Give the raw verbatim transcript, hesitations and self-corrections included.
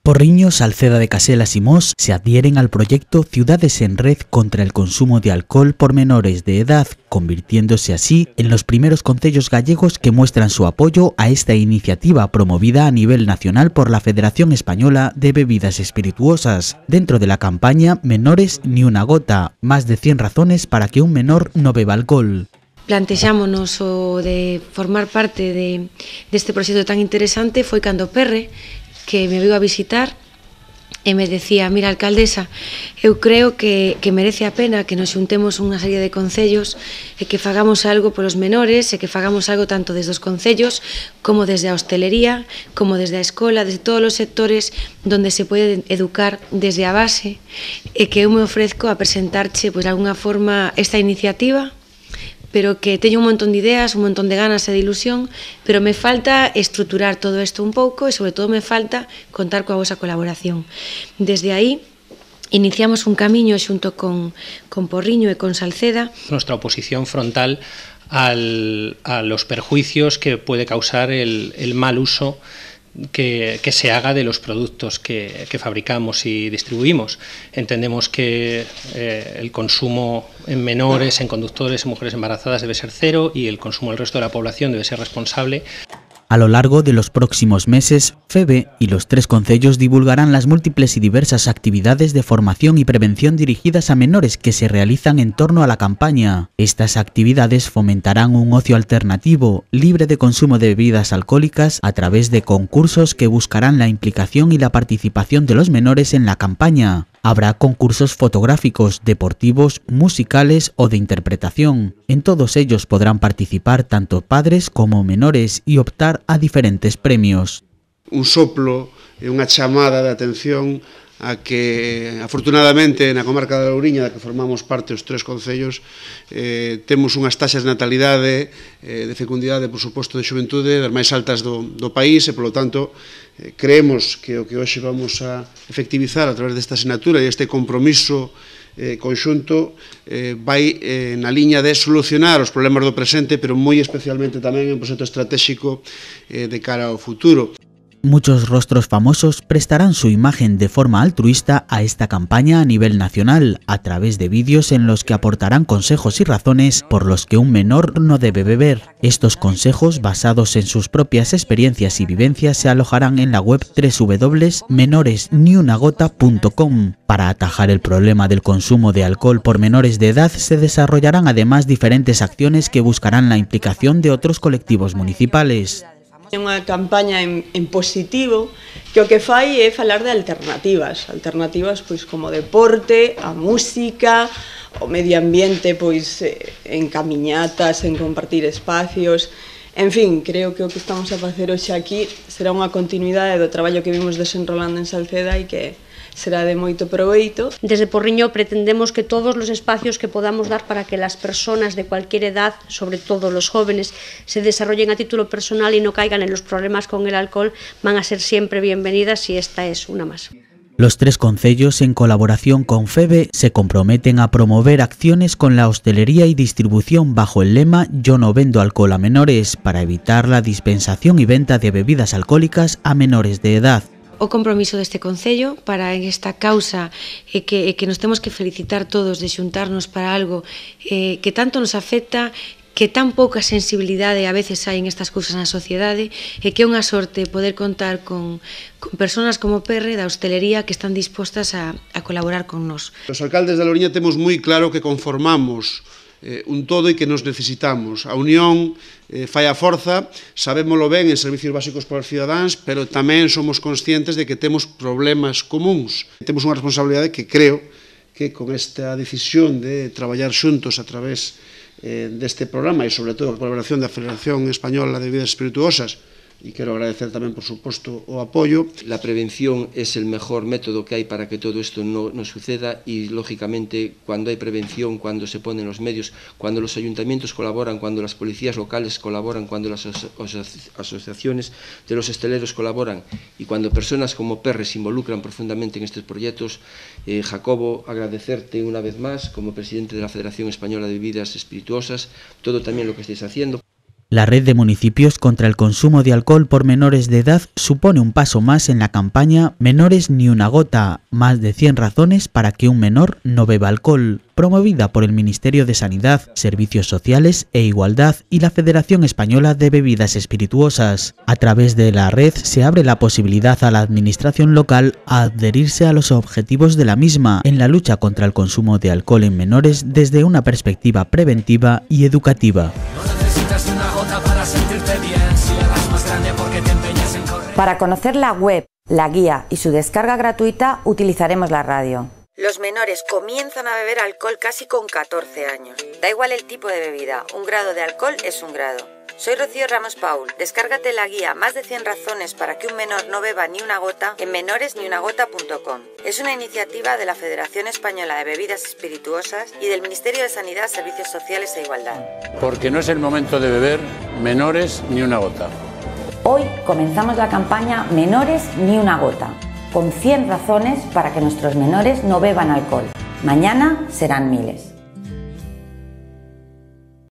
Porriño, Salceda de Caselas y Mos se adhieren al proyecto Ciudades en Red contra el consumo de alcohol por menores de edad, convirtiéndose así en los primeros concellos gallegos que muestran su apoyo a esta iniciativa promovida a nivel nacional por la Federación Española de Bebidas Espirituosas, dentro de la campaña Menores ni una gota, más de cien razones para que un menor no beba alcohol. Plantexámonos o de formar parte de, deste proxecto tan interesante foi cando Perre, que me veio a visitar e me decía: mira, alcaldesa, eu creo que, que merece a pena que nos xuntemos unha serie de concellos e que fagamos algo polos menores e que fagamos algo tanto desde os concellos como desde a hostelería, como desde a escola, desde todos os sectores donde se pode educar desde a base, e que eu me ofrezco a presentarche, pois, de alguna forma esta iniciativa, pero que teño un montón de ideas, un montón de ganas e de ilusión, pero me falta estruturar todo isto un pouco e, sobre todo, me falta contar coa vosa colaboración. Desde aí, iniciamos un camiño xunto con, con Porriño e con Salceda. Nuestra oposición frontal al, a los perjuicios que puede causar el, el mal uso Que, que se haga de los productos que, que fabricamos y distribuimos. Entendemos que eh, el consumo en menores, en conductores, en mujeres embarazadas debe ser cero y el consumo del resto de la población debe ser responsable. A lo largo de los próximos meses, FEBE y los tres concellos divulgarán las múltiples y diversas actividades de formación y prevención dirigidas a menores que se realizan en torno a la campaña. Estas actividades fomentarán un ocio alternativo, libre de consumo de bebidas alcohólicas, a través de concursos que buscarán la implicación y la participación de los menores en la campaña. Habrá concursos fotográficos, deportivos, musicales o de interpretación. En todos ellos podrán participar tanto padres como menores y optar a diferentes premios. Un soplo e unha chamada de atención a que, afortunadamente, na comarca da Louriña, da que formamos parte os tres concellos, eh, temos unhas taxas de natalidade, eh, de fecundidade, por suposto, de xuventude, das máis altas do, do país, e, polo tanto, eh, creemos que o que hoxe vamos a efectivizar a través desta asignatura e este compromiso eh, conxunto eh, vai eh, na liña de solucionar os problemas do presente, pero moi especialmente tamén en un proxecto estratégico eh, de cara ao futuro. Muchos rostros famosos prestarán su imagen de forma altruista a esta campaña a nivel nacional, a través de vídeos en los que aportarán consejos y razones por los que un menor no debe beber. Estos consejos, basados en sus propias experiencias y vivencias, se alojarán en la web doble u doble u doble u punto menores ni una gota punto com. Para atajar el problema del consumo de alcohol por menores de edad, se desarrollarán además diferentes acciones que buscarán la implicación de otros colectivos municipales. É unha campaña en, en positivo que o que fai é falar de alternativas, alternativas pois como deporte, a música, o medio ambiente, pois en camiñatas, en compartir espacios. En fin, creo que o que estamos a facer hoxe aquí será unha continuidade do traballo que vimos desenrolando en Salceda e que será de moito proveito. Desde Porriño pretendemos que todos los espacios que podamos dar para que las personas de cualquier edad, sobre todo los jóvenes, se desarrollen a título personal y no caigan en los problemas con el alcohol, van a ser siempre bienvenidas y esta es una más. Los tres concellos, en colaboración con FEBE, se comprometen a promover acciones con la hostelería y distribución bajo el lema Yo no vendo alcohol a menores, para evitar la dispensación y venta de bebidas alcohólicas a menores de edad. O compromiso deste concello para esta causa e que, e que nos temos que felicitar todos de xuntarnos para algo eh, que tanto nos afecta, que tan pouca sensibilidade a veces hai en estas cousas na sociedade, e que é unha sorte poder contar con, con persoas como Perre da hostelería que están dispostas a, a colaborar con nós. Os alcaldes da Louriña temos moi claro que conformamos eh, un todo e que nos necesitamos. A unión eh, fai a forza, sabémolo ben en servicios básicos para os cidadáns, pero tamén somos conscientes de que temos problemas comuns. Temos unha responsabilidade que creo que con esta decisión de traballar xuntos a través eh, deste programa e sobre todo a colaboración da Federación Española de Bebidas Espirituosas, y quiero agradecer también, por supuesto, o apoyo. La prevención es el mejor método que hay para que todo esto no, no suceda y, lógicamente, cuando hay prevención, cuando se ponen los medios, cuando los ayuntamientos colaboran, cuando las policías locales colaboran, cuando las asociaciones de los hosteleros colaboran y cuando personas como Perre se involucran profundamente en estos proyectos, eh, Jacobo, agradecerte una vez más como presidente de la Federación Española de Bebidas Espirituosas, todo también lo que estáis haciendo. La red de municipios contra el consumo de alcohol por menores de edad supone un paso más en la campaña Menores ni una gota, más de cien razones para que un menor no beba alcohol, promovida por el Ministerio de Sanidad, Servicios Sociales e Igualdad y la Federación Española de Bebidas Espirituosas. A través de la red se abre la posibilidad a la administración local a adherirse a los objetivos de la misma en la lucha contra el consumo de alcohol en menores desde una perspectiva preventiva y educativa. Para conocer la web, la guía y su descarga gratuita utilizaremos la radio. Los menores comienzan a beber alcohol casi con catorce años. Da igual el tipo de bebida, un grado de alcohol es un grado. Soy Rocío Ramos Paul. Descárgate la guía Más de cien razones para que un menor no beba ni una gota en menores ni una gota punto com. Es una iniciativa de la Federación Española de Bebidas Espirituosas y del Ministerio de Sanidad, Servicios Sociales e Igualdad. Porque no es el momento de beber menores ni una gota. Hoy comenzamos la campaña Menores ni una gota, con cien razones para que nuestros menores no beban alcohol. Mañana serán miles.